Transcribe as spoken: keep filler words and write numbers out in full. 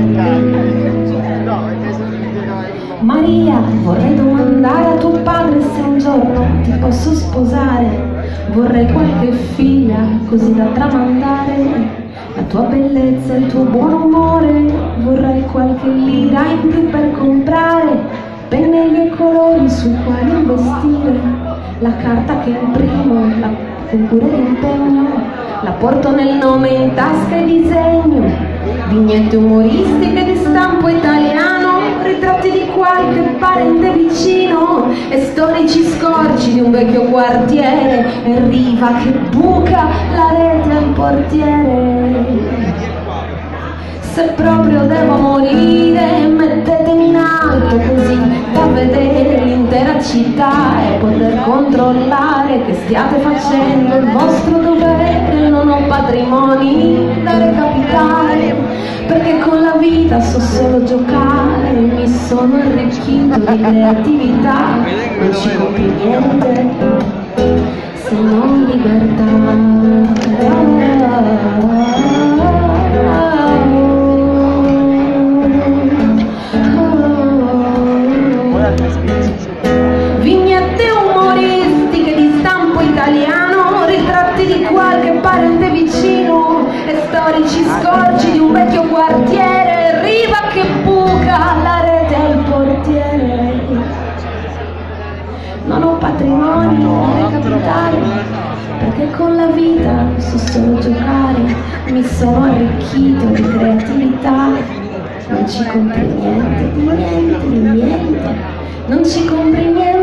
Maria, vorrei domandare a tuo padre se un giorno ti posso sposare. Vorrei qualche figlia così da tramandare la tua bellezza e il tuo buon umore. Vorrei qualche lira in più per comprare pennelli e colori sui quali investire. La carta che imprimo, la con cura e impegno, la porto nel nome in tasca e disegno. Vignette umoristiche di stampo italiano, ritratti di qualche parente vicino e storici scorci di un vecchio quartiere e riva che buca la rete al portiere. Se proprio devo morire, mettetemi in alto così da vedere l'intera città e poter controllare che stiate facendo il vostro dovere. Non ho patrimoni da recapitare, perché con la vita so solo giocare. Mi sono arricchito di creatività, non ci compri niente se non libertà. Vignette umoristiche di stampo italiano, ritratti di qualche parente vicino e storici scorci di un vecchio quartiere, riva che buca la rete al portiere. Non ho patrimoni da recapitare, perché con la vita so solo giocare. Mi sono arricchito di creatività, non ci compri niente, di niente, di niente, non ci compri niente.